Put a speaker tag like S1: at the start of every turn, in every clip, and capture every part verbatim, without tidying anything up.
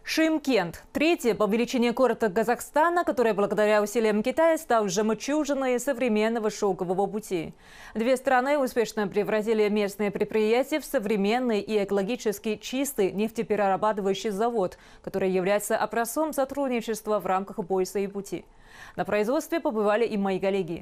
S1: Шымкент – третий по величине город Казахстана, который благодаря усилиям Китая стал жемчужиной современного шелкового пути. Две страны успешно превратили местные предприятия в современный и экологически чистый нефтеперерабатывающий завод, который является образцом сотрудничества в рамках пояса и пути. На производстве побывали и мои коллеги.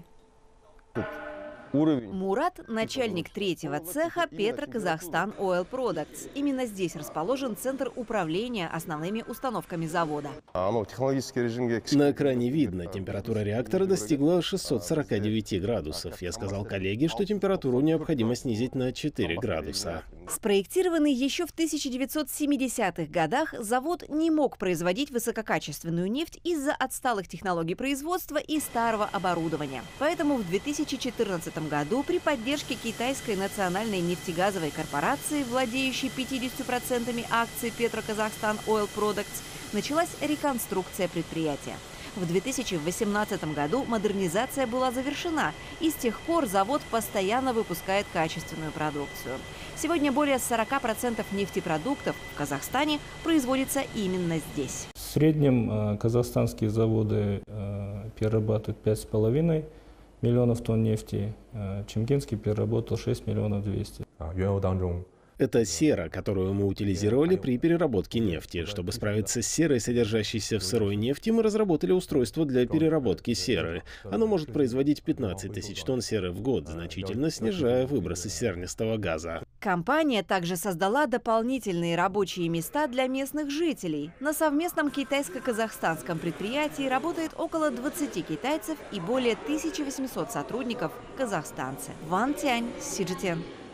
S2: Мурат – начальник третьего цеха Петроказахстан Oil Products. Именно здесь расположен центр управления основными установками завода.
S3: На экране видно, температура реактора достигла шестисот сорока девяти градусов. Я сказал коллеге, что температуру необходимо снизить на четыре градуса.
S2: Спроектированный еще в тысяча девятьсот семидесятых годах, завод не мог производить высококачественную нефть из-за отсталых технологий производства и старого оборудования. Поэтому в две тысячи четырнадцатом году при поддержке китайской национальной нефтегазовой корпорации, владеющей пятьюдесятью процентами акций Петроказахстан Oil Products, началась реконструкция предприятия. В две тысячи восемнадцатом году модернизация была завершена, и с тех пор завод постоянно выпускает качественную продукцию. Сегодня более сорока процентов нефтепродуктов в Казахстане производится именно здесь.
S4: В среднем казахстанские заводы перерабатывают пять с половиной миллионов тонн нефти, Чимкентский переработал шесть миллионов двести.
S3: Это сера, которую мы утилизировали при переработке нефти. Чтобы справиться с серой, содержащейся в сырой нефти, мы разработали устройство для переработки серы. Оно может производить пятнадцать тысяч тонн серы в год, значительно снижая выбросы сернистого газа.
S2: Компания также создала дополнительные рабочие места для местных жителей. На совместном китайско-казахстанском предприятии работает около двадцати китайцев и более тысячи восьмисот сотрудников казахстанцы. Ван Тянь, Си Джи Ти Эн.